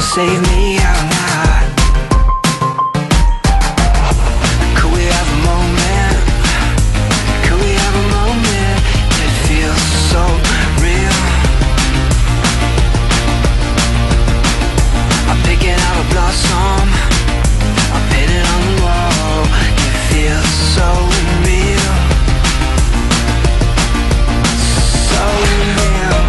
save me or not? Could we have a moment? Could we have a moment? It feels so real. I'm picking out a blossom, I paint it on the wall. It feels so real. So real.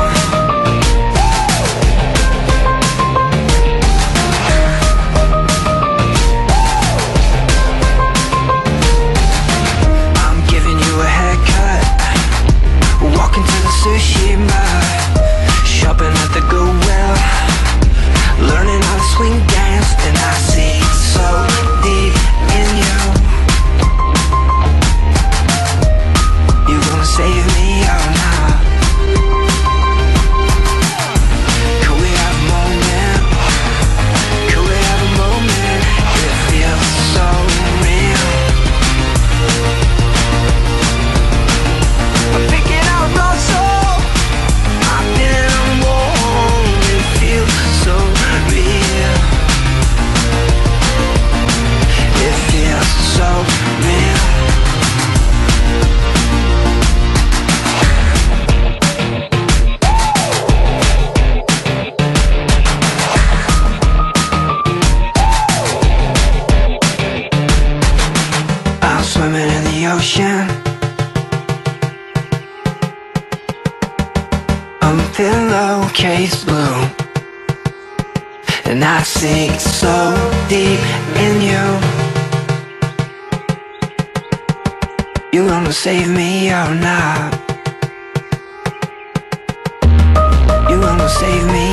I'm giving you a haircut, walking to the sushi bar, shopping at the Goodwill, learning how to swing dance, and I see so deep in you. You gonna save me or not? Could we have a moment? Could we have a moment? It feels so real. I'm picking out a blossom, I'm feeling warm. It feels so real. It feels so real. I'm swimming in the ocean, I'm pillowcase blue, and I sink so deep in you. You gonna save me or not? You gonna save me